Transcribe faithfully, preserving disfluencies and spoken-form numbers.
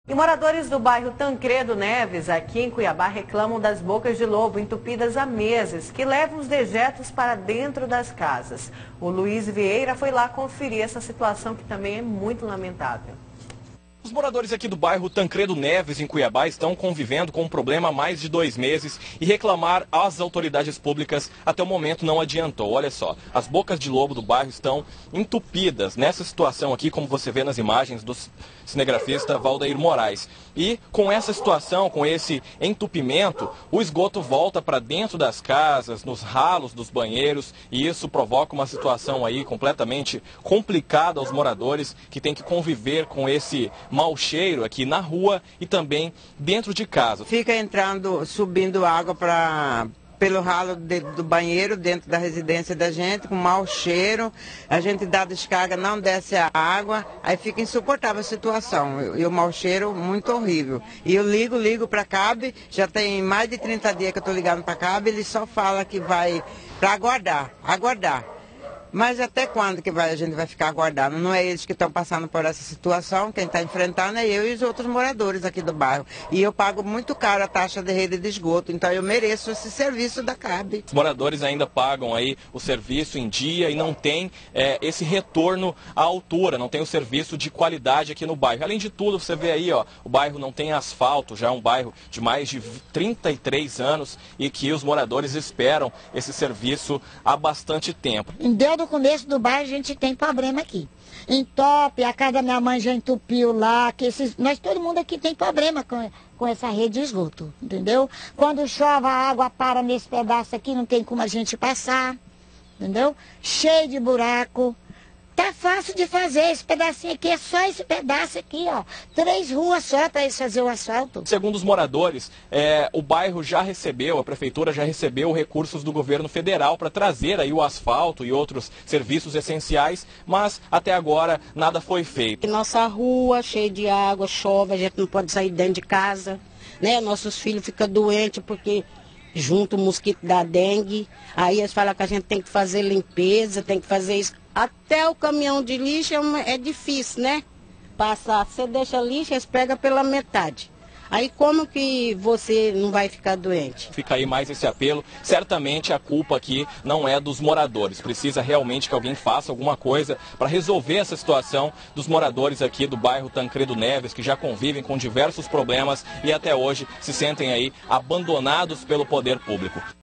E moradores do bairro Tancredo Neves, aqui em Cuiabá, reclamam das bocas de lobo entupidas há meses, que levam os dejetos para dentro das casas. O Luiz Vieira foi lá conferir essa situação, que também é muito lamentável. Os moradores aqui do bairro Tancredo Neves, em Cuiabá, estão convivendo com um problema há mais de dois meses e reclamar às autoridades públicas até o momento não adiantou. Olha só, as bocas de lobo do bairro estão entupidas nessa situação aqui, como você vê nas imagens do cinegrafista Valdeir Moraes. E com essa situação, com esse entupimento, o esgoto volta para dentro das casas, nos ralos dos banheiros, e isso provoca uma situação aí completamente complicada aos moradores que têm que conviver com esse mau cheiro aqui na rua e também dentro de casa. Fica entrando, subindo água para pelo ralo de, do banheiro dentro da residência da gente, com mau cheiro. A gente dá descarga, não desce a água, aí fica insuportável a situação. E o mau cheiro muito horrível. E eu ligo, ligo para a C A B, já tem mais de trinta dias que eu estou ligando para a C A B, ele só fala que vai para aguardar, aguardar. Mas até quando que vai, a gente vai ficar aguardando? Não é eles que estão passando por essa situação, quem está enfrentando é eu e os outros moradores aqui do bairro. E eu pago muito caro a taxa de rede de esgoto, então eu mereço esse serviço da C A B. Os moradores ainda pagam aí o serviço em dia e não tem é, esse retorno à altura, não tem o serviço de qualidade aqui no bairro. Além de tudo, você vê aí, ó, o bairro não tem asfalto, já é um bairro de mais de trinta e três anos e que os moradores esperam esse serviço há bastante tempo. Do começo do bairro a gente tem problema aqui. Entope, a casa da minha mãe já entupiu lá, que esses, nós todo mundo aqui tem problema com, com essa rede de esgoto, entendeu? Quando chove a água para nesse pedaço aqui, não tem como a gente passar, entendeu? Cheio de buraco. Tá fácil de fazer, esse pedacinho aqui é só esse pedaço aqui, ó. Três ruas só para eles fazer o asfalto. Segundo os moradores, é, o bairro já recebeu, a prefeitura já recebeu recursos do governo federal para trazer aí o asfalto e outros serviços essenciais, mas até agora nada foi feito. Nossa rua cheia de água, chove, a gente não pode sair dentro de casa, né? Nossos filhos ficam doentes porque junto o mosquito da dengue, aí eles falam que a gente tem que fazer limpeza, tem que fazer isso. Até o caminhão de lixo é, é difícil, né? Passar, você deixa lixo, eles pegam pela metade. Aí como que você não vai ficar doente? Fica aí mais esse apelo. Certamente a culpa aqui não é dos moradores. Precisa realmente que alguém faça alguma coisa para resolver essa situação dos moradores aqui do bairro Tancredo Neves, que já convivem com diversos problemas e até hoje se sentem aí abandonados pelo poder público.